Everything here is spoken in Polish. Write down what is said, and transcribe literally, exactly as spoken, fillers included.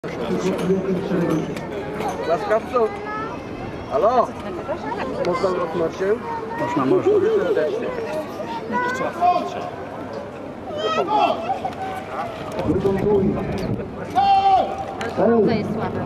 Łaskawcą? Halo? Można dotknąć się? Można, można. Serdecznie. Ale to jest słabe.